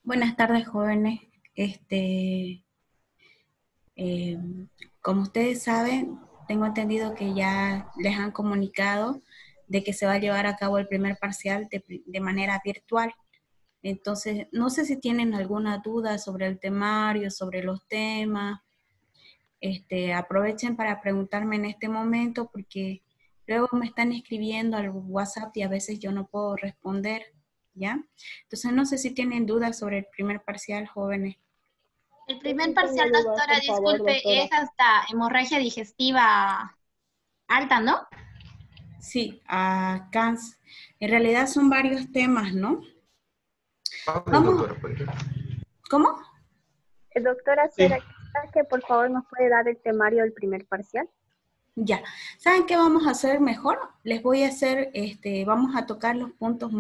Buenas tardes, jóvenes. Este, eh, Como ustedes saben, tengo entendido que ya les han comunicado de que se va a llevar a cabo el primer parcial de manera virtual. Entonces, no sé si tienen alguna duda sobre el temario, sobre los temas. Aprovechen para preguntarme en este momento porque luego me están escribiendo al WhatsApp y a veces yo no puedo responder, ¿ya? Entonces, no sé si tienen dudas sobre el primer parcial, jóvenes. El Yo primer sí tengo parcial, dudas, doctora, por favor, disculpe, doctora. es hasta hemorragia digestiva alta, ¿no? Sí, a cáncer. En realidad son varios temas, ¿no? Vale, Vamos, doctora, por ejemplo. ¿cómo? Doctora, Sí, ¿será que por favor nos puede dar el temario del primer parcial? Ya. ¿Saben qué vamos a hacer mejor? Les voy a hacer, vamos a tocar los puntos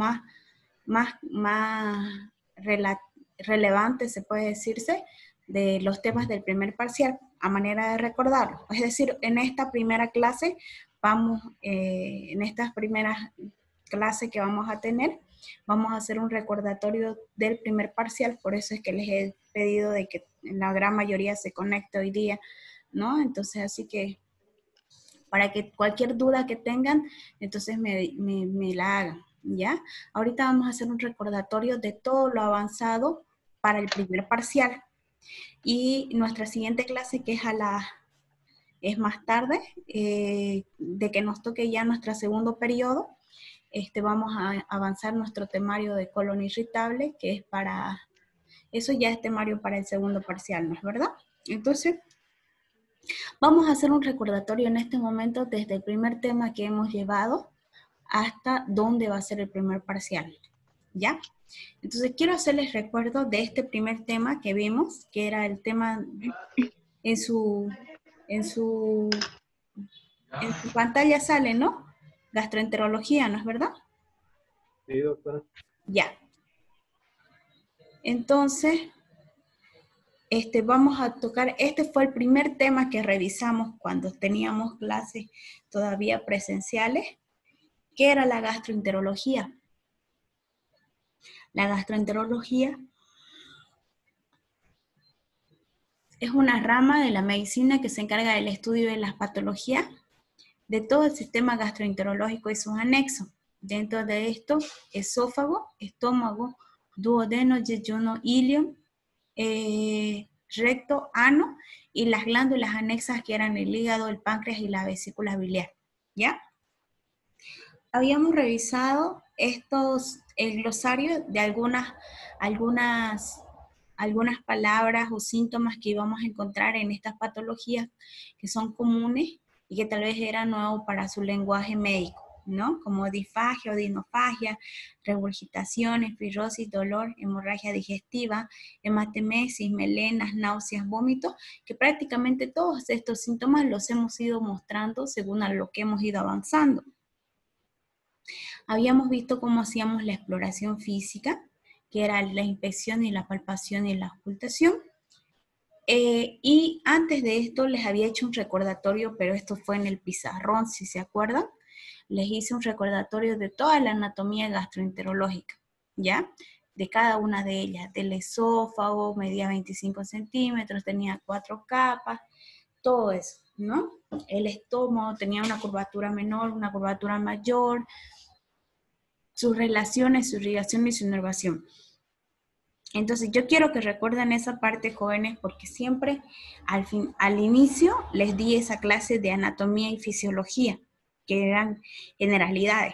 más relevantes, se puede decirse, de los temas del primer parcial, a manera de recordarlo. Es decir, en esta primera clase, en estas primeras clases que vamos a tener, vamos a hacer un recordatorio del primer parcial, por eso es que les he pedido de que la gran mayoría se conecte hoy día, ¿no? Entonces, así que para que cualquier duda que tengan, entonces me la hagan, ¿ya? Ahorita vamos a hacer un recordatorio de todo lo avanzado para el primer parcial. Y nuestra siguiente clase, que es más tarde, de que nos toque ya nuestro segundo periodo, vamos a avanzar nuestro temario de colon irritable, que es eso ya es temario para el segundo parcial, ¿no es verdad? Entonces, vamos a hacer un recordatorio en este momento desde el primer tema que hemos llevado hasta dónde va a ser el primer parcial, ¿ya? Entonces quiero hacerles recuerdo de este primer tema que vimos, que era el tema en su, en su, en su pantalla sale, ¿no? Gastroenterología, ¿no es verdad? sí, doctora. Ya. Entonces, vamos a tocar, este fue el primer tema que revisamos cuando teníamos clases todavía presenciales, que era la gastroenterología. La gastroenterología es una rama de la medicina que se encarga del estudio de las patologías de todo el sistema gastroenterológico y sus anexos. Dentro de esto, esófago, estómago, duodeno, yeyuno, ilion, recto, ano y las glándulas anexas que eran el hígado, el páncreas y la vesícula biliar. ¿Ya? Habíamos revisado el glosario de algunas palabras o síntomas que íbamos a encontrar en estas patologías que son comunes y que tal vez eran nuevos para su lenguaje médico, ¿no? Como disfagia o dinofagia, regurgitaciones, fibrosis, dolor, hemorragia digestiva, hematemesis, melenas, náuseas, vómitos, que prácticamente todos estos síntomas los hemos ido mostrando según a lo que hemos ido avanzando. Habíamos visto cómo hacíamos la exploración física, que era la inspección y la palpación y la ocultación. Y antes de esto les había hecho un recordatorio, pero esto fue en el pizarrón, si se acuerdan. Les hice un recordatorio de toda la anatomía gastroenterológica, ¿ya? De cada una de ellas. Del esófago, medía 25 centímetros, tenía 4 capas, todo eso, ¿no? El estómago tenía una curvatura menor, una curvatura mayor, sus relaciones, su irrigación y su inervación. Entonces yo quiero que recuerden esa parte, jóvenes, porque siempre al inicio les di esa clase de anatomía y fisiología, que eran generalidades.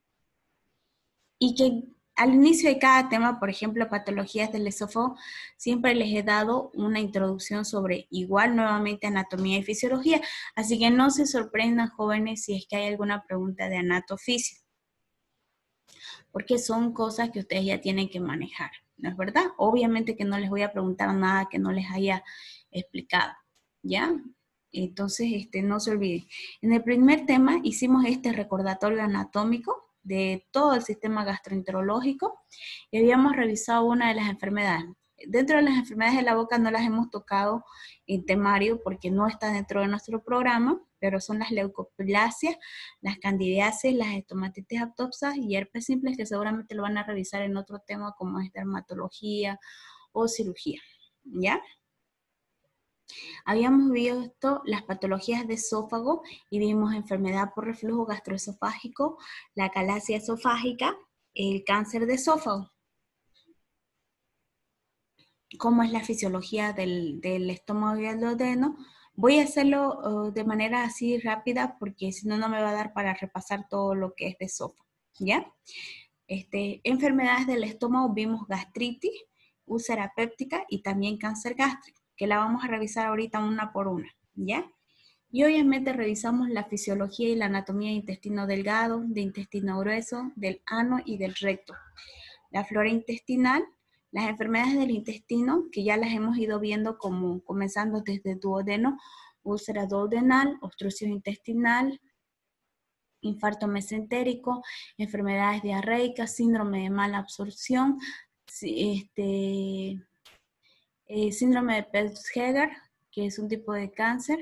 Y que al inicio de cada tema, por ejemplo, patologías del esófago, siempre les he dado una introducción sobre igual nuevamente anatomía y fisiología. Así que no se sorprendan, jóvenes, si es que hay alguna pregunta de anatofisio, porque son cosas que ustedes ya tienen que manejar, ¿no es verdad? Obviamente que no les voy a preguntar nada que no les haya explicado, ¿ya? Entonces, no se olviden. En el primer tema hicimos este recordatorio anatómico de todo el sistema gastroenterológico y habíamos revisado una de las enfermedades. Dentro de las enfermedades de la boca no las hemos tocado en temario porque no está dentro de nuestro programa, pero son las leucoplasias, las candidiasis, las estomatitis autopsas y herpes simples, que seguramente lo van a revisar en otro tema como es dermatología o cirugía, ¿ya? Habíamos visto las patologías de esófago y vimos enfermedad por reflujo gastroesofágico, la calasia esofágica, el cáncer de esófago. ¿Cómo es la fisiología del estómago y el duodeno? Voy a hacerlo de manera así rápida porque si no, no me va a dar para repasar todo lo que es de esófago, ¿ya? Enfermedades del estómago, vimos gastritis, úlcera péptica y también cáncer gástrico, que la vamos a revisar ahorita una por una, ¿ya? Y obviamente revisamos la fisiología y la anatomía de intestino delgado, de intestino grueso, del ano y del recto. La flora intestinal, las enfermedades del intestino, que ya las hemos ido viendo como comenzando desde duodeno, úlcera duodenal, obstrucción intestinal, infarto mesentérico, enfermedades diarreicas, síndrome de mala absorción, síndrome de Peutz-Jeghers, que es un tipo de cáncer,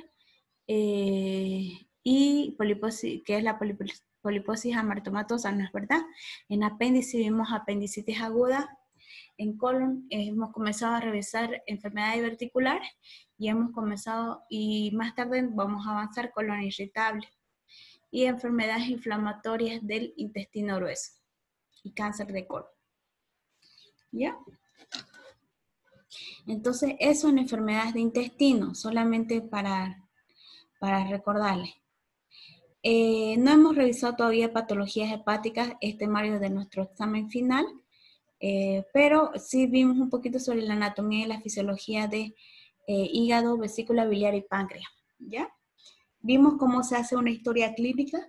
y poliposis, que es la poliposis amartomatosa, ¿no es verdad? En apéndice vimos apendicitis aguda. En colon hemos comenzado a revisar enfermedad diverticular y más tarde vamos a avanzar colon irritable y enfermedades inflamatorias del intestino grueso y cáncer de colon. ¿Ya? Entonces, eso son enfermedades de intestino, solamente para recordarles. No hemos revisado todavía patologías hepáticas, Mario, de nuestro examen final, pero sí vimos un poquito sobre la anatomía y la fisiología de hígado, vesícula biliar y páncreas, ¿ya? Vimos cómo se hace una historia clínica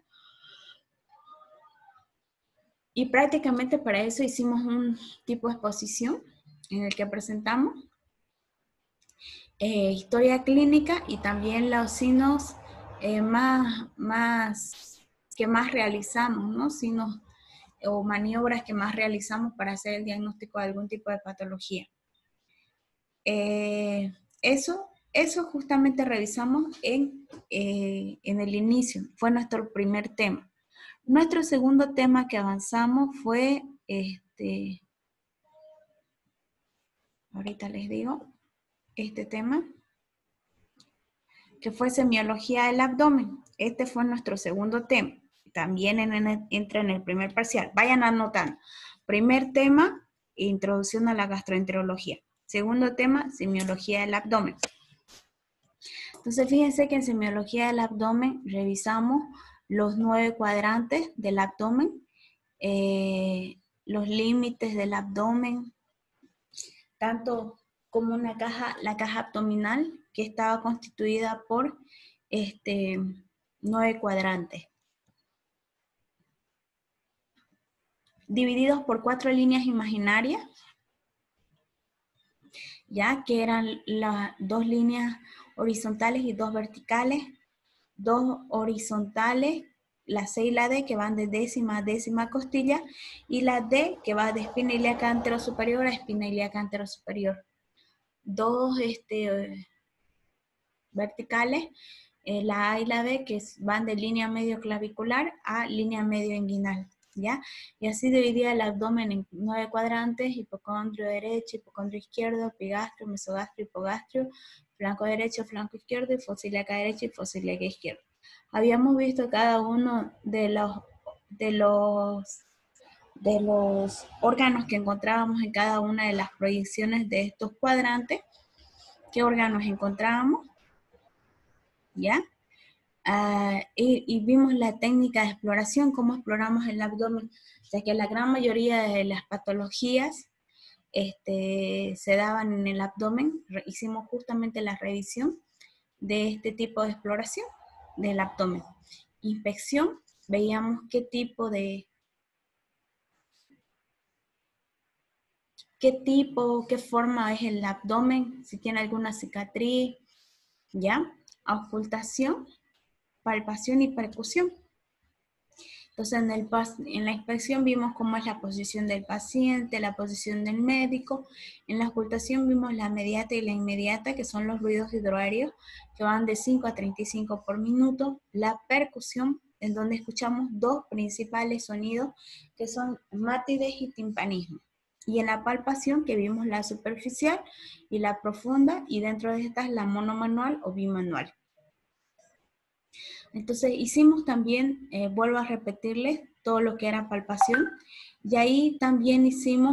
y prácticamente para eso hicimos un tipo de exposición en el que presentamos historia clínica y también los signos que más realizamos, ¿no? Signos o maniobras que más realizamos para hacer el diagnóstico de algún tipo de patología. Eso justamente revisamos en el inicio, fue nuestro primer tema. Nuestro segundo tema que avanzamos fue, ahorita les digo, este tema, que fue semiología del abdomen. Este fue nuestro segundo tema. También entra en el primer parcial. Vayan anotando. Primer tema, introducción a la gastroenterología. Segundo tema, semiología del abdomen. Entonces, fíjense que en semiología del abdomen revisamos los 9 cuadrantes del abdomen, los límites del abdomen, tanto como la caja abdominal, que estaba constituida por 9 cuadrantes, divididos por 4 líneas imaginarias, ya que eran las 2 líneas horizontales y 2 verticales, 2 horizontales, la C y la D, que van de décima a décima costilla, y la D, que va de espina ilíaca anterosuperior a espina ilíaca anterosuperior. 2 verticales, la A y la B, que van de línea medio clavicular a línea medio inguinal, ¿ya? Y así dividía el abdomen en 9 cuadrantes: hipocondrio derecho, hipocondrio izquierdo, epigastrio, mesogastrio, hipogastrio, flanco derecho, flanco izquierdo, y fosa ilíaca derecha y fosa ilíaca izquierda. Habíamos visto cada uno de los órganos que encontrábamos en cada una de las proyecciones de estos cuadrantes. ¿Qué órganos encontrábamos? ¿Ya? Y vimos la técnica de exploración, cómo exploramos el abdomen, ya que la gran mayoría de las patologías se daban en el abdomen. Hicimos justamente la revisión de este tipo de exploración del abdomen. Inspección, veíamos qué forma es el abdomen, si tiene alguna cicatriz, ¿ya? Auscultación, palpación y percusión. Entonces, en la inspección vimos cómo es la posición del paciente, la posición del médico. En la ocultación vimos la mediata y la inmediata, que son los ruidos hidroaéreos, que van de 5 a 35 por minuto. La percusión, en donde escuchamos dos principales sonidos, que son mátides y timpanismo. Y en la palpación, que vimos la superficial y la profunda, y dentro de estas la monomanual o bimanual. Entonces hicimos también, vuelvo a repetirles, todo lo que era palpación, y ahí también hicimos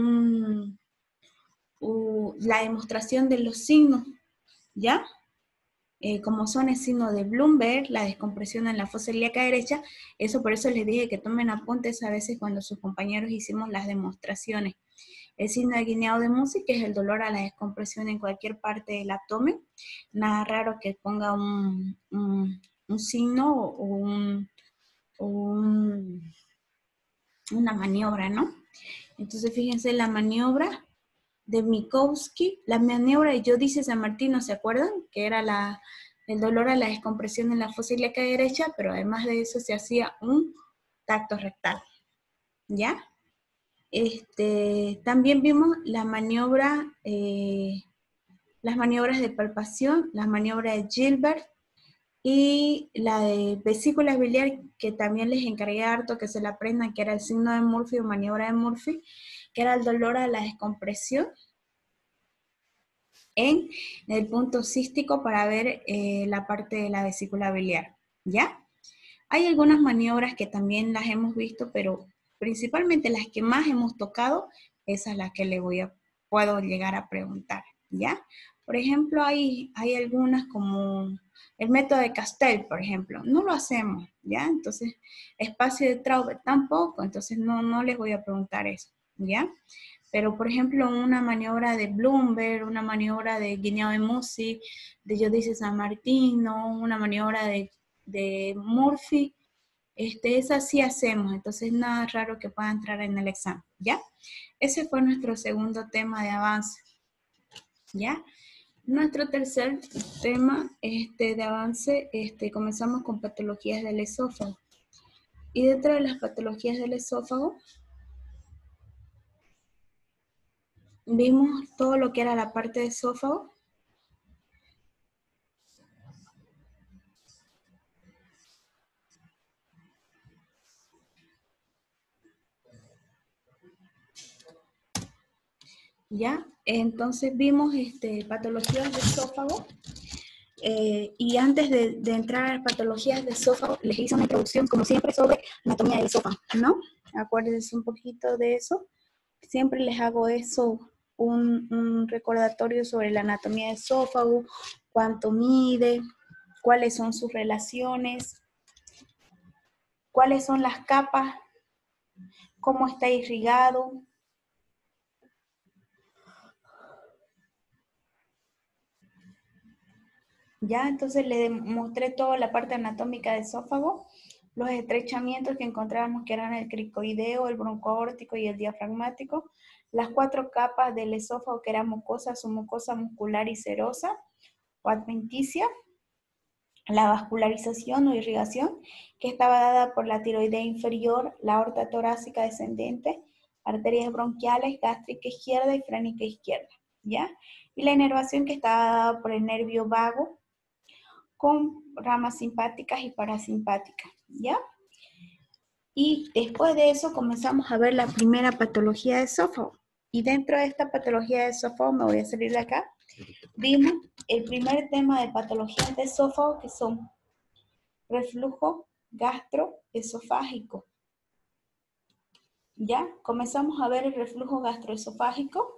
la demostración de los signos, ¿ya? Como son el signo de Bloomberg, la descompresión en la fosa ilíaca derecha, eso por eso les dije que tomen apuntes a veces cuando sus compañeros hicimos las demostraciones. El signo de guineado de Musi, que es el dolor a la descompresión en cualquier parte del abdomen. Nada raro que ponga un signo o una maniobra, ¿no? Entonces fíjense la maniobra de Minkowski, la maniobra de Giudice San Martino, ¿se acuerdan? Que era el dolor a la descompresión en la fosa ilíaca derecha, pero además de eso se hacía un tacto rectal, ¿ya? También vimos la maniobra, las maniobras de palpación, la maniobra de Gilbert y la de vesícula biliar, que también les encargué harto que se la aprendan, que era el signo de Murphy o maniobra de Murphy, que era el dolor a la descompresión en el punto cístico para ver la parte de la vesícula biliar, ¿ya? Hay algunas maniobras que también las hemos visto, pero principalmente las que más hemos tocado, esas las que puedo llegar a preguntar, ¿ya? Por ejemplo, hay algunas como el método de Castell, por ejemplo, no lo hacemos, ¿ya? Entonces, espacio de Traube tampoco, entonces no les voy a preguntar eso, ¿ya? Pero, por ejemplo, una maniobra de Bloomberg, una maniobra de Guineao de Musi, de Giudice San Martino, una maniobra de Murphy, esas sí hacemos, entonces nada raro que pueda entrar en el examen, ¿ya? Ese fue nuestro segundo tema de avance, ¿ya? Nuestro tercer tema de avance, comenzamos con patologías del esófago. Y dentro de las patologías del esófago, vimos todo lo que era la parte de esófago. ¿Ya? Entonces vimos patologías de esófago. Y antes de entrar a las patologías de esófago, les hice una introducción, como siempre, sobre anatomía del esófago, ¿no? Acuérdense un poquito de eso. Siempre les hago eso, un recordatorio sobre la anatomía del esófago, cuánto mide, cuáles son sus relaciones, cuáles son las capas, cómo está irrigado. Ya, entonces le mostré toda la parte anatómica del esófago, los estrechamientos que encontrábamos que eran el cricoideo, el broncoaórtico y el diafragmático, las 4 capas del esófago que eran mucosa, submucosa, muscular y serosa o adventicia, la vascularización o irrigación que estaba dada por la tiroidea inferior, la aorta torácica descendente, arterias bronquiales, gástrica izquierda y frénica izquierda, ¿ya? Y la inervación que estaba dada por el nervio vago, con ramas simpáticas y parasimpáticas, ¿ya? Y después de eso comenzamos a ver la primera patología de esófago. Y dentro de esta patología de esófago, me voy a salir de acá, vimos el primer tema de patologías de esófago, que son reflujo gastroesofágico. ¿Ya? Comenzamos a ver el reflujo gastroesofágico.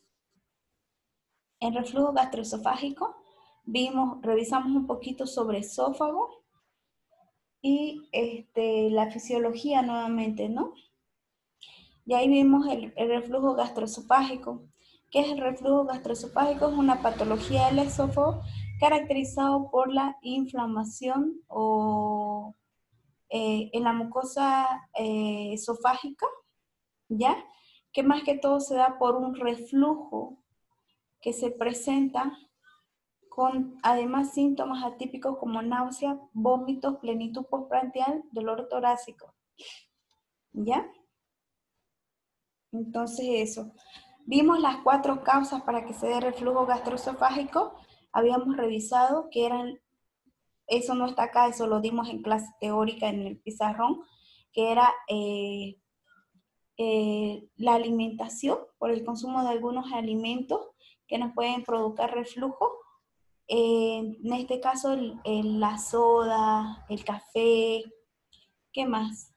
En reflujo gastroesofágico revisamos un poquito sobre esófago y la fisiología nuevamente, ¿no? Y ahí vimos el reflujo gastroesofágico. ¿Qué es el reflujo gastroesofágico? Es una patología del esófago caracterizado por la inflamación en la mucosa esofágica, ¿ya? Que más que todo se da por un reflujo que se presenta con además síntomas atípicos como náusea, vómitos, plenitud postprandial, dolor torácico, ¿Ya? Entonces eso. Vimos las 4 causas para que se dé reflujo gastroesofágico. Habíamos revisado que eran, eso no está acá, eso lo dimos en clase teórica en el pizarrón, que era la alimentación por el consumo de algunos alimentos que nos pueden provocar reflujo. En este caso, la soda, el café, ¿qué más?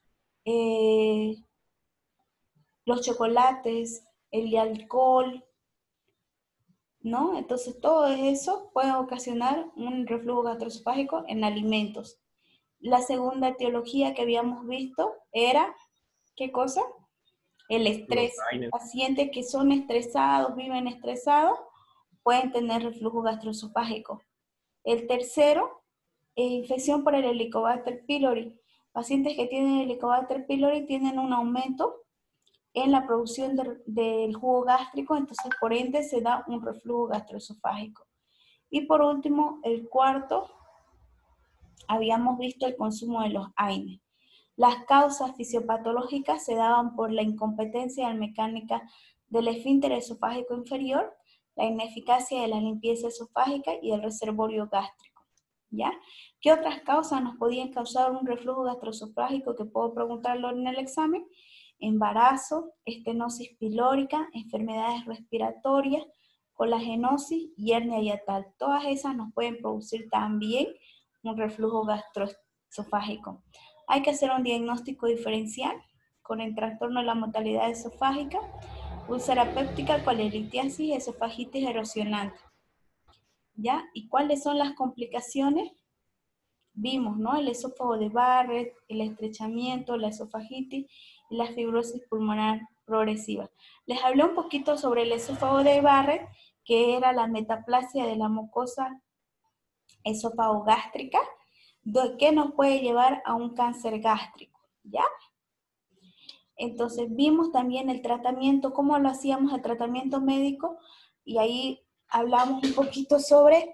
Los chocolates, el alcohol, ¿no? Entonces, todo eso puede ocasionar un reflujo gastroesofágico en alimentos. La segunda etiología que habíamos visto era, ¿qué cosa? El Los estrés. AINES. Pacientes que son estresados, viven estresados, pueden tener reflujo gastroesofágico. El tercero, infección por el Helicobacter pylori. Pacientes que tienen Helicobacter pylori tienen un aumento en la producción del jugo gástrico, entonces por ende se da un reflujo gastroesofágico. Y por último, el cuarto, habíamos visto el consumo de los AINES. Las causas fisiopatológicas se daban por la incompetencia mecánica del esfínter esofágico inferior, la ineficacia de la limpieza esofágica y el reservorio gástrico. ¿Ya? ¿Qué otras causas nos podían causar un reflujo gastroesofágico que puedo preguntarlo en el examen? Embarazo, estenosis pilórica, enfermedades respiratorias, colagenosis y hernia hiatal. Todas esas nos pueden producir también un reflujo gastroesofágico. Hay que hacer un diagnóstico diferencial con el trastorno de la motilidad esofágica, úlcera péptica, colelitiasis, esofagitis erosionante. ¿Ya? ¿Y cuáles son las complicaciones? Vimos, ¿no? El esófago de Barrett, el estrechamiento, la esofagitis y la fibrosis pulmonar progresiva. Les hablé un poquito sobre el esófago de Barrett, que era la metaplasia de la mucosa esófago-gástrica, que nos puede llevar a un cáncer gástrico, ¿ya? Entonces vimos también el tratamiento, cómo lo hacíamos el tratamiento médico, y ahí hablamos un poquito sobre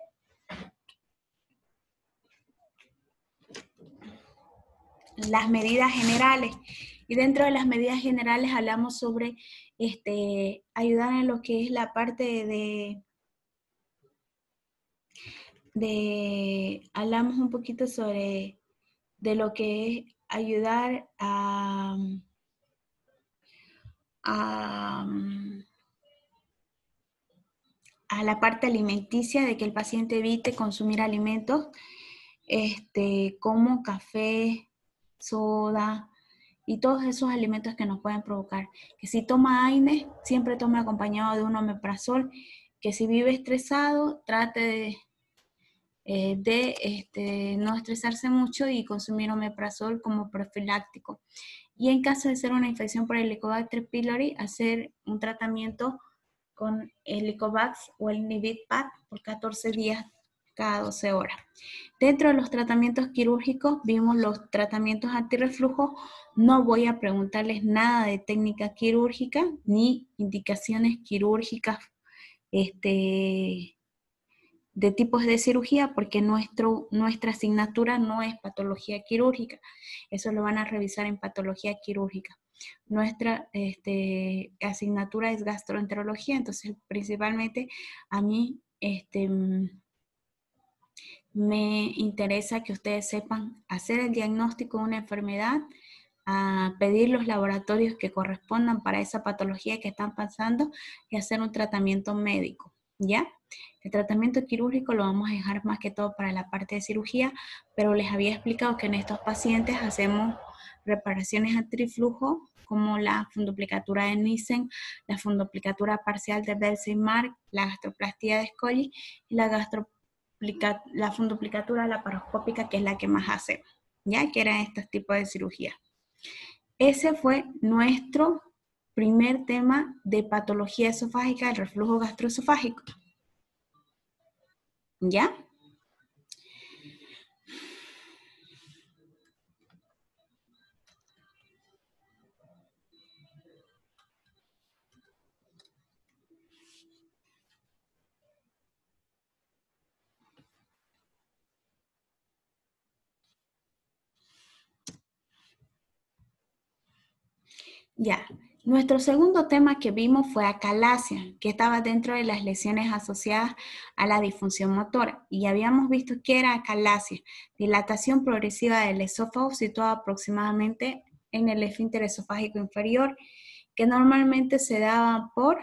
las medidas generales. Y dentro de las medidas generales hablamos sobre ayudar en lo que es la parte hablamos un poquito sobre de lo que es ayudar a la parte alimenticia, de que el paciente evite consumir alimentos como café, soda y todos esos alimentos que nos pueden provocar. Que si toma AINES, siempre tome acompañado de un omeprazol. Que si vive estresado, trate de no estresarse mucho y consumir omeprazol como profiláctico. Y en caso de ser una infección por Helicobacter pylori, hacer un tratamiento con Helicovax o el Nibipad por 14 días cada 12 horas. Dentro de los tratamientos quirúrgicos vimos los tratamientos antirreflujo. No voy a preguntarles nada de técnica quirúrgica ni indicaciones quirúrgicas de tipos de cirugía, porque nuestra asignatura no es patología quirúrgica. Eso lo van a revisar en patología quirúrgica. Nuestra asignatura es gastroenterología, entonces principalmente a mí me interesa que ustedes sepan hacer el diagnóstico de una enfermedad, a pedir los laboratorios que correspondan para esa patología que están pasando y hacer un tratamiento médico, ¿ya? El tratamiento quirúrgico lo vamos a dejar más que todo para la parte de cirugía, pero les había explicado que en estos pacientes hacemos reparaciones antirreflujo como la fundoplicatura de Nissen, la fundoplicatura parcial de Belsey-Mark, la gastroplastia de Scoli y la fundoplicatura laparoscópica, que es la que más hacemos, ¿ya? Que eran estos tipos de cirugía. Ese fue nuestro primer tema de patología esofágica, el reflujo gastroesofágico. ¿Ya? Ya. Nuestro segundo tema que vimos fue acalasia, que estaba dentro de las lesiones asociadas a la disfunción motora. Y habíamos visto que era acalasia, dilatación progresiva del esófago situada aproximadamente en el esfínter esofágico inferior, que normalmente se daba por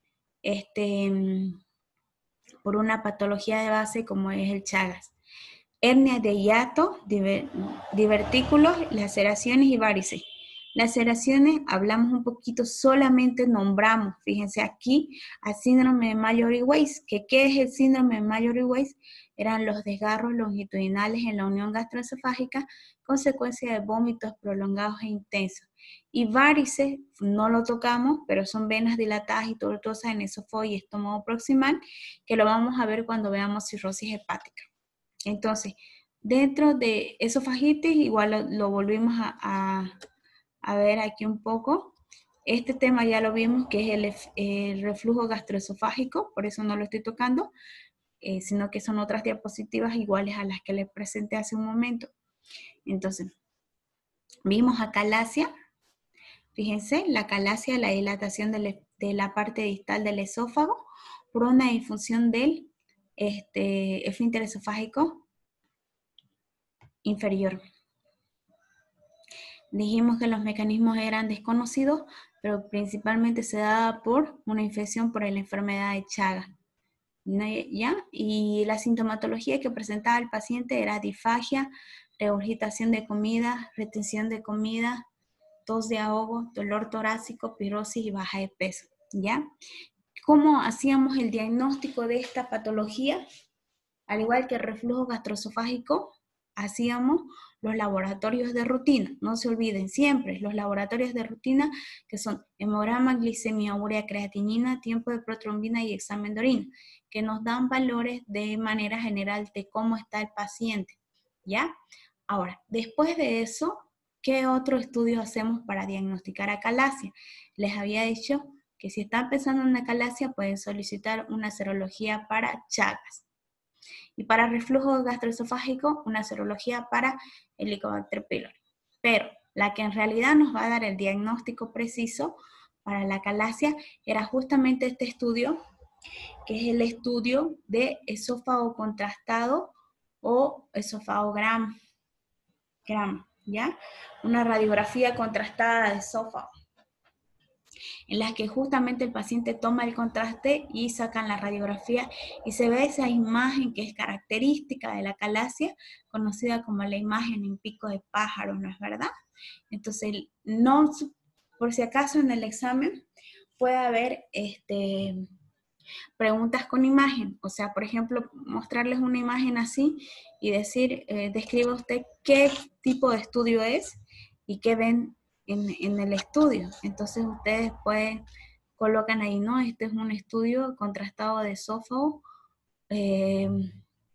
una patología de base como es el Chagas. Hernia de hiato, divertículos, laceraciones y varices. Laceraciones, hablamos un poquito, solamente nombramos, fíjense aquí, al síndrome de Mallory-Weiss. ¿Qué es el síndrome de Mallory-Weiss? Eran los desgarros longitudinales en la unión gastroesofágica, consecuencia de vómitos prolongados e intensos. Y varices, no lo tocamos, pero son venas dilatadas y tortuosas en esófago y estómago proximal, que lo vamos a ver cuando veamos cirrosis hepática. Entonces, dentro de esofagitis, igual lo volvimos a ver aquí un poco. Este tema ya lo vimos, que es el reflujo gastroesofágico, por eso no lo estoy tocando, sino que son otras diapositivas iguales a las que les presenté hace un momento. Entonces, vimos acalasia. Fíjense, la acalasia, la dilatación de la parte distal del esófago por una disfunción del esfínter esofágico inferior. Dijimos que los mecanismos eran desconocidos, pero principalmente se daba por una infección por la enfermedad de Chagas, ¿ya? Y la sintomatología que presentaba el paciente era disfagia, regurgitación de comida, retención de comida, tos de ahogo, dolor torácico, pirrosis y baja de peso, ¿ya? ¿Cómo hacíamos el diagnóstico de esta patología? Al igual que el reflujo gastroesofágico, hacíamos los laboratorios de rutina. No se olviden siempre, los laboratorios de rutina que son hemograma, glicemia, urea, creatinina, tiempo de protrombina y examen de orina, que nos dan valores de manera general de cómo está el paciente, ¿ya? Ahora, después de eso, ¿qué otro estudio hacemos para diagnosticar acalasia? Les había dicho que si están pensando en acalasia, pueden solicitar una serología para Chagas. Y para reflujo gastroesofágico, una serología para Helicobacter pylori. Pero la que en realidad nos va a dar el diagnóstico preciso para la acalasia era justamente este estudio, que es el estudio de esófago contrastado o esofagograma, ¿ya? Una radiografía contrastada de esófago, en las que justamente el paciente toma el contraste y sacan la radiografía y se ve esa imagen que es característica de la acalasia, conocida como la imagen en pico de pájaro, ¿no es verdad? Entonces, no, por si acaso en el examen puede haber preguntas con imagen, o sea, por ejemplo, mostrarles una imagen así y decir, describa usted qué tipo de estudio es y qué ven en el estudio. Entonces ustedes colocan ahí, ¿no? Este es un estudio contrastado de esófago en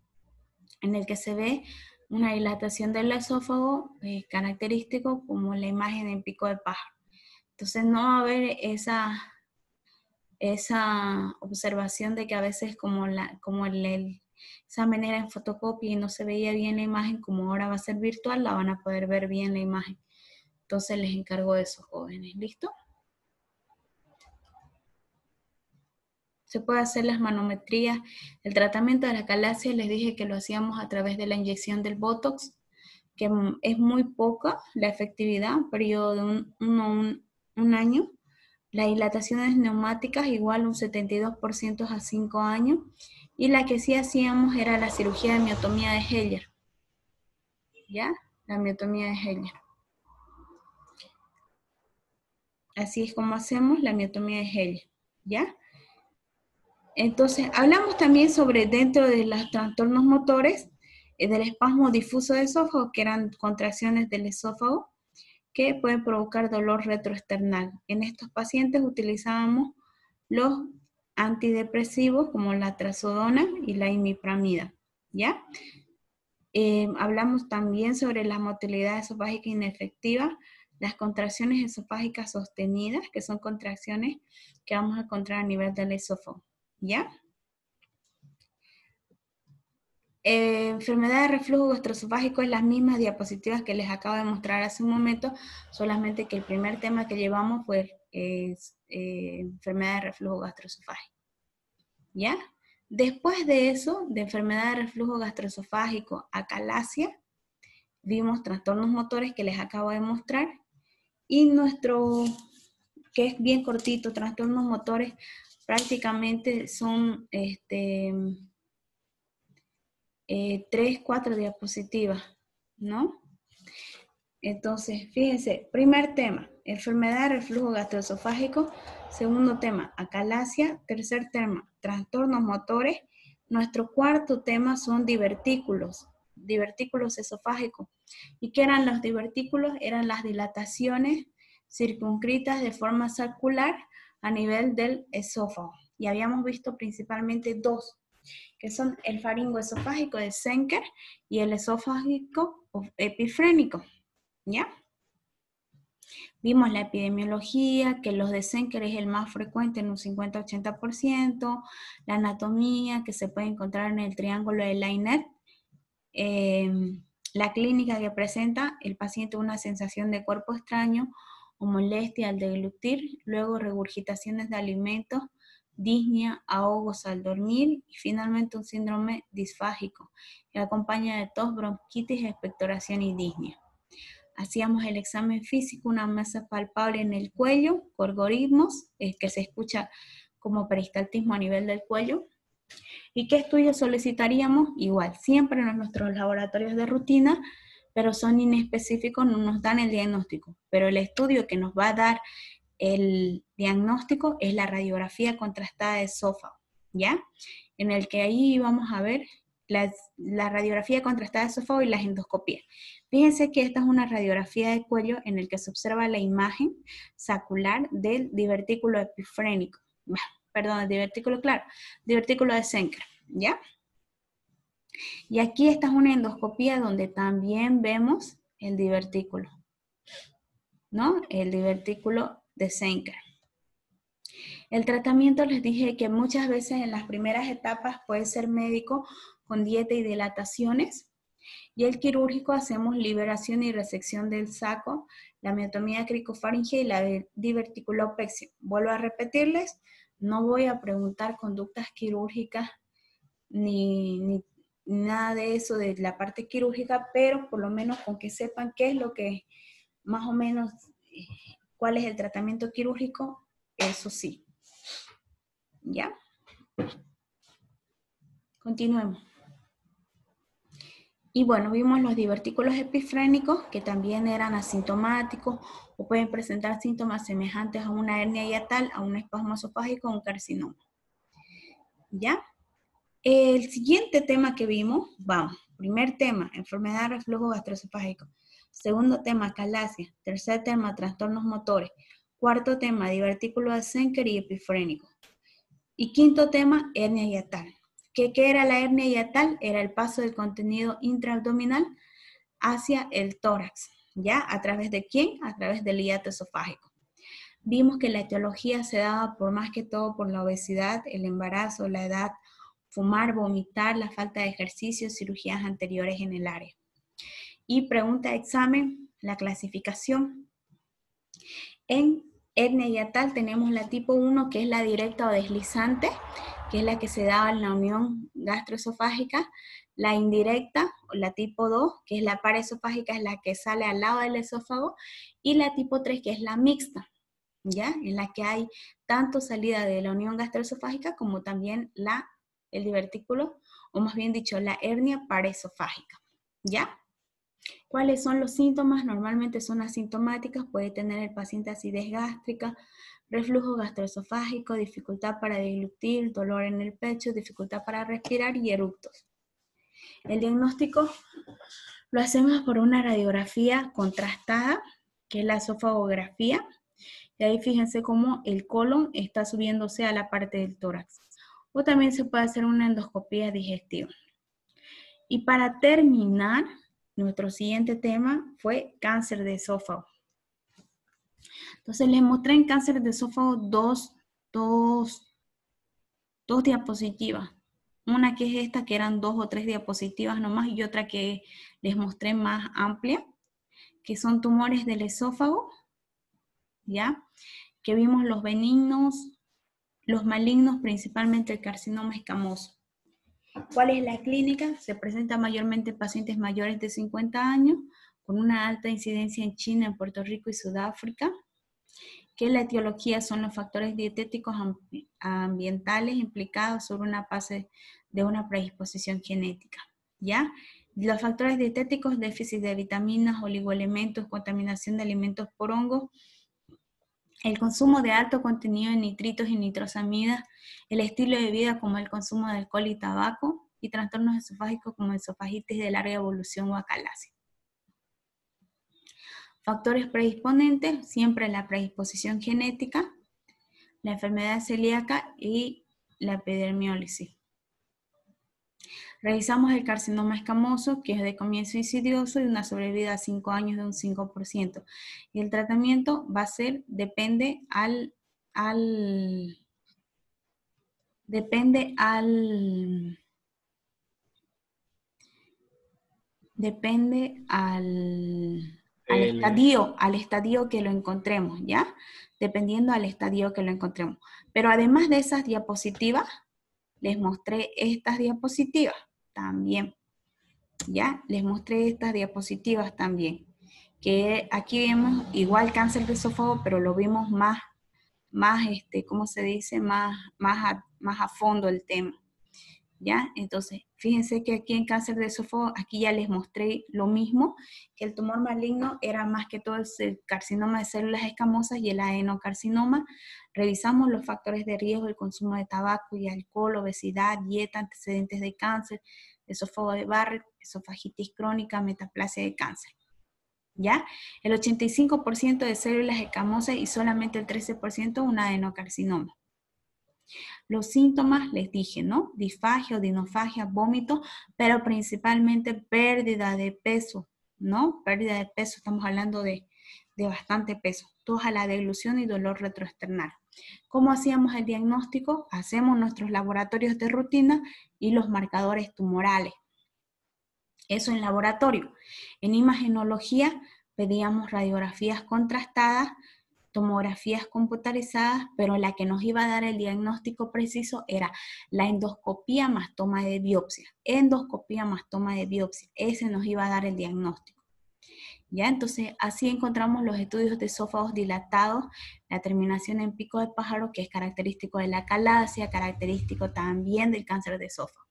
el que se ve una dilatación del esófago característico como la imagen en pico de pájaro. Entonces no va a haber esa observación de que a veces esa manera en fotocopia y no se veía bien la imagen, como ahora va a ser virtual, la van a poder ver bien la imagen. Entonces les encargo de esos jóvenes. ¿Listo? Se puede hacer las manometrías. El tratamiento de la acalasia les dije que lo hacíamos a través de la inyección del Botox, que es muy poca la efectividad, un periodo de un año. Las dilataciones neumáticas igual un 72% a 5 años. Y la que sí hacíamos era la cirugía de miotomía de Heller. ¿Ya? La miotomía de Heller. Así es como hacemos la miotomía de Heller. ¿Ya? Entonces, hablamos también sobre dentro de los trastornos motores, del espasmo difuso de esófago, que eran contracciones del esófago, que pueden provocar dolor retroesternal. En estos pacientes utilizábamos los antidepresivos como la trazodona y la imipramida, ¿ya? Hablamos también sobre la motilidad esofágica inefectiva, las contracciones esofágicas sostenidas, que son contracciones que vamos a encontrar a nivel del esófago, ¿ya? Enfermedad de reflujo gastroesofágico es las mismas diapositivas que les acabo de mostrar hace un momento, solamente que el primer tema que llevamos fue enfermedad de reflujo gastroesofágico. ¿Ya? Después de eso, de enfermedad de reflujo gastroesofágico a calasia, vimos trastornos motores que les acabo de mostrar, y nuestro, que es bien cortito, trastornos motores, prácticamente son 3, 4 diapositivas, ¿no? Entonces, fíjense, primer tema, enfermedad de reflujo gastroesofágico. Segundo tema, acalasia. Tercer tema, trastornos motores. Nuestro cuarto tema son divertículos esofágicos. ¿Y qué eran los divertículos? Eran las dilataciones circunscritas de forma circular a nivel del esófago. Y habíamos visto principalmente dos, que son el faringoesofágico de Zenker y el esofágico epifrénico. ¿Ya? Vimos la epidemiología, que los de Zenker es el más frecuente en un 50-80%, la anatomía que se puede encontrar en el triángulo de Lainet, la clínica que presenta el paciente una sensación de cuerpo extraño o molestia al deglutir, luego regurgitaciones de alimentos, disnea, ahogos al dormir y finalmente un síndrome disfágico que acompaña de tos, bronquitis, expectoración y disnea. Hacíamos el examen físico, una masa palpable en el cuello, gorgorismos, que se escucha como peristaltismo a nivel del cuello. ¿Y qué estudios solicitaríamos? Igual, siempre en nuestros laboratorios de rutina, pero son inespecíficos, no nos dan el diagnóstico. Pero el estudio que nos va a dar el diagnóstico es la radiografía contrastada de esófago, ¿ya? En el que ahí vamos a ver la radiografía contrastada de esófago y las endoscopías. Fíjense que esta es una radiografía de cuello en el que se observa la imagen sacular del divertículo epifrénico. Perdón, el divertículo, claro, divertículo de Zenker, ¿ya? Y aquí esta es una endoscopía donde también vemos el divertículo, ¿no? El divertículo de Zenker. El tratamiento, les dije que muchas veces en las primeras etapas puede ser médico con dieta y dilataciones, y el quirúrgico hacemos liberación y resección del saco, la miotomía cricofaringea y la diverticulopexia. Vuelvo a repetirles, no voy a preguntar conductas quirúrgicas ni nada de eso de la parte quirúrgica, pero por lo menos con que sepan qué es lo que más o menos, cuál es el tratamiento quirúrgico, eso sí. ¿Ya? Continuemos. Y bueno, vimos los divertículos epifrénicos que también eran asintomáticos o pueden presentar síntomas semejantes a una hernia hiatal, a un espasmo esofágico o un carcinoma. ¿Ya? El siguiente tema que vimos, vamos, primer tema, enfermedad de reflujo gastroesofágico. Segundo tema, calasia. Tercer tema, trastornos motores. Cuarto tema, divertículo de Zenker y epifrénico. Y quinto tema, hernia hiatal. ¿Qué era la hernia hiatal? Era el paso del contenido intraabdominal hacia el tórax, ¿ya? ¿A través de quién? A través del hiato esofágico. Vimos que la etiología se daba por más que todo por la obesidad, el embarazo, la edad, fumar, vomitar, la falta de ejercicio, cirugías anteriores en el área. Y pregunta de examen, la clasificación. En hernia hiatal tenemos la tipo 1, que es la directa o deslizante, que es la que se da en la unión gastroesofágica. La indirecta, o la tipo 2, que es la paraesofágica, es la que sale al lado del esófago. Y la tipo 3, que es la mixta, ¿ya? En la que hay tanto salida de la unión gastroesofágica como también el divertículo, o más bien dicho, la hernia paraesofágica, ¿ya? ¿Cuáles son los síntomas? Normalmente son asintomáticas, puede tener el paciente acidez gástrica, reflujo gastroesofágico, dificultad para deglutir, dolor en el pecho, dificultad para respirar y eructos. El diagnóstico lo hacemos por una radiografía contrastada, que es la esofagografía, y ahí fíjense cómo el colon está subiéndose a la parte del tórax. O también se puede hacer una endoscopía digestiva. Y para terminar, nuestro siguiente tema fue cáncer de esófago. Entonces les mostré en cáncer de esófago dos diapositivas. una que es esta, que eran 2 o 3 diapositivas nomás, y otra que les mostré más amplia, que son tumores del esófago, ¿ya? Que vimos los benignos, los malignos, principalmente el carcinoma escamoso. ¿Cuál es la clínica? Se presenta mayormente en pacientes mayores de 50 años, con una alta incidencia en China, en Puerto Rico y Sudáfrica. Que la etiología son los factores dietéticos ambientales implicados sobre una base de una predisposición genética, ¿ya? Los factores dietéticos, déficit de vitaminas, oligoelementos, contaminación de alimentos por hongos, el consumo de alto contenido en nitritos y nitrosamidas, el estilo de vida como el consumo de alcohol y tabaco, y trastornos esofágicos como esofagitis de larga evolución o acalasia. Factores predisponentes, siempre la predisposición genética, la enfermedad celíaca y la epidermiólisis. Revisamos el carcinoma escamoso, que es de comienzo insidioso y una sobrevida a 5 años de un 5%. Y el tratamiento va a ser, depende al estadio que lo encontremos, ¿ya? Dependiendo al estadio que lo encontremos. Pero además de esas diapositivas, les mostré estas diapositivas también, ¿ya? Les mostré estas diapositivas también. Que aquí vemos igual cáncer de esófago, pero lo vimos más ¿cómo se dice? Más a fondo el tema. ¿Ya? Entonces, fíjense que aquí en cáncer de esófago, aquí ya les mostré lo mismo, que el tumor maligno era más que todo el carcinoma de células escamosas y el adenocarcinoma. Revisamos los factores de riesgo, el consumo de tabaco y alcohol, obesidad, dieta, antecedentes de cáncer, esófago de Barrett, esofagitis crónica, metaplasia de cáncer. ¿Ya? El 85% de células escamosas y solamente el 13% un adenocarcinoma. Los síntomas, les dije, ¿no? Disfagia o dinofagia, vómito, pero principalmente pérdida de peso, ¿no? Pérdida de peso, estamos hablando de bastante peso. Tos a la deglución y dolor retroesternal. ¿Cómo hacíamos el diagnóstico? Hacemos nuestros laboratorios de rutina y los marcadores tumorales. Eso en laboratorio. En imagenología pedíamos radiografías contrastadas, tomografías computarizadas, pero la que nos iba a dar el diagnóstico preciso era la endoscopía más toma de biopsia. Endoscopía más toma de biopsia. Ese nos iba a dar el diagnóstico. ¿Ya? Entonces, así encontramos los estudios de esófagos dilatados, la terminación en pico de pájaro, que es característico de la acalasia, característico también del cáncer de esófago.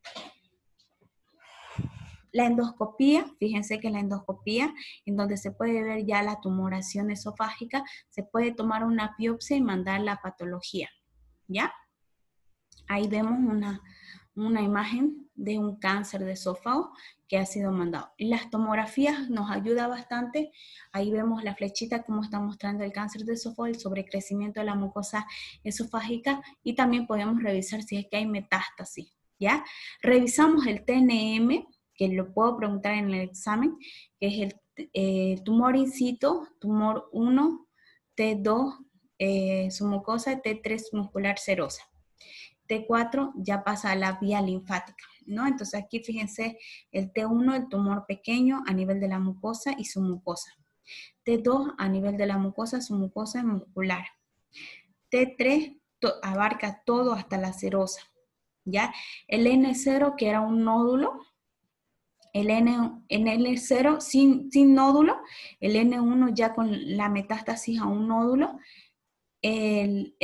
La endoscopía, fíjense que la endoscopía, en donde se puede ver ya la tumoración esofágica, se puede tomar una biopsia y mandar la patología, ¿ya? Ahí vemos una imagen de un cáncer de esófago que ha sido mandado. Y las tomografías nos ayuda bastante. Ahí vemos la flechita como está mostrando el cáncer de esófago, el sobrecrecimiento de la mucosa esofágica, y también podemos revisar si es que hay metástasis, ¿ya? Revisamos el TNM, que lo puedo preguntar en el examen, que es el tumor in situ, tumor 1, T2, su mucosa, T3 muscular serosa. T4 ya pasa a la vía linfática, ¿no? Entonces aquí fíjense el T1, el tumor pequeño a nivel de la mucosa y su mucosa. T2 a nivel de la mucosa, su mucosa muscular. T3 abarca todo hasta la serosa, ¿ya? El N0, que era un nódulo, el N0 sin nódulo, el N1 ya con la metástasis a un nódulo, el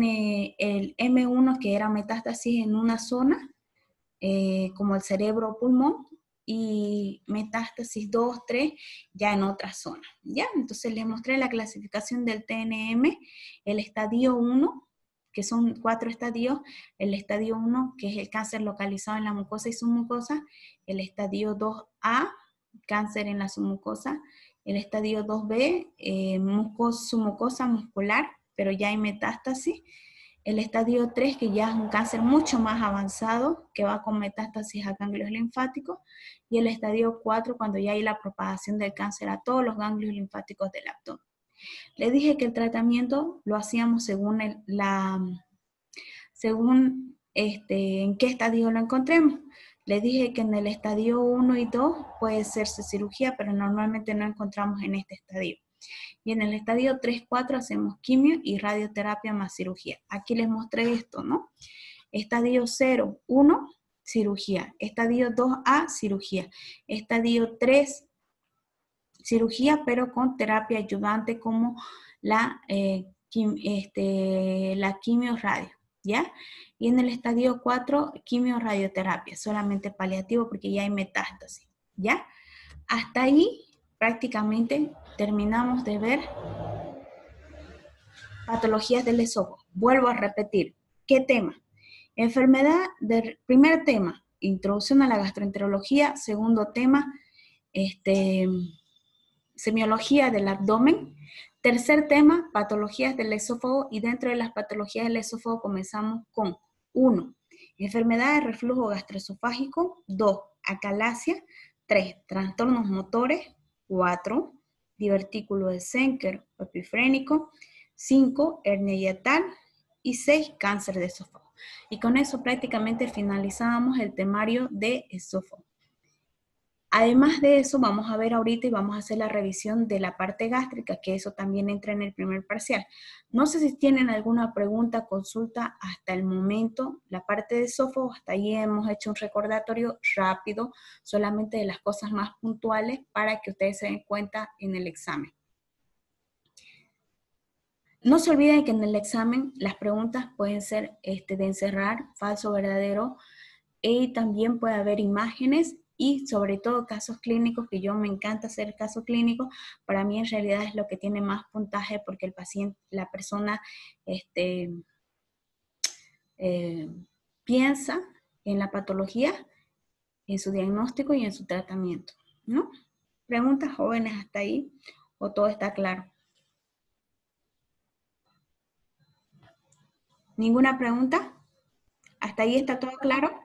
M1 que era metástasis en una zona, como el cerebro o pulmón, y metástasis 2, 3 ya en otra zona, ¿ya? Entonces les mostré la clasificación del TNM, el estadio 1, que son 4 estadios, el estadio 1, que es el cáncer localizado en la mucosa y submucosa, el estadio 2A, cáncer en la submucosa, el estadio 2B, submucosa muscular, pero ya hay metástasis, el estadio 3, que ya es un cáncer mucho más avanzado, que va con metástasis a ganglios linfáticos, y el estadio 4, cuando ya hay la propagación del cáncer a todos los ganglios linfáticos del abdomen. Le dije que el tratamiento lo hacíamos según en qué estadio lo encontremos. Les dije que en el estadio 1 y 2 puede hacerse cirugía, pero normalmente no encontramos en este estadio. Y en el estadio 3, 4 hacemos quimio y radioterapia más cirugía. Aquí les mostré esto, ¿no? Estadio 0, 1, cirugía. Estadio 2A, cirugía. Estadio 3, cirugía, pero con terapia ayudante como la quimio radio, ¿ya? Y en el estadio 4, quimio radioterapia, solamente paliativo porque ya hay metástasis, ¿ya? Hasta ahí prácticamente terminamos de ver patologías del esófago. Vuelvo a repetir, ¿qué tema? Primer tema, introducción a la gastroenterología. Segundo tema, semiología del abdomen. Tercer tema, patologías del esófago, y dentro de las patologías del esófago comenzamos con 1, enfermedad de reflujo gastroesofágico. 2, acalasia. 3, trastornos motores. 4, divertículo de Schenker o epifrénico. 5, hernia hiatal. Y 6, cáncer de esófago. Y con eso prácticamente finalizábamos el temario de esófago. Además de eso, vamos a ver ahorita y vamos a hacer la revisión de la parte gástrica, que eso también entra en el primer parcial. No sé si tienen alguna pregunta, consulta hasta el momento. La parte de esófago, hasta ahí hemos hecho un recordatorio rápido, solamente de las cosas más puntuales para que ustedes se den cuenta en el examen. No se olviden que en el examen las preguntas pueden ser de encerrar, falso, verdadero, y también puede haber imágenes y sobre todo casos clínicos, que yo me encanta hacer casos clínicos. Para mí en realidad es lo que tiene más puntaje porque el paciente, la persona piensa en la patología, en su diagnóstico y en su tratamiento, ¿no? ¿Preguntas, jóvenes, hasta ahí? ¿O todo está claro? ¿Ninguna pregunta? ¿Hasta ahí está todo claro?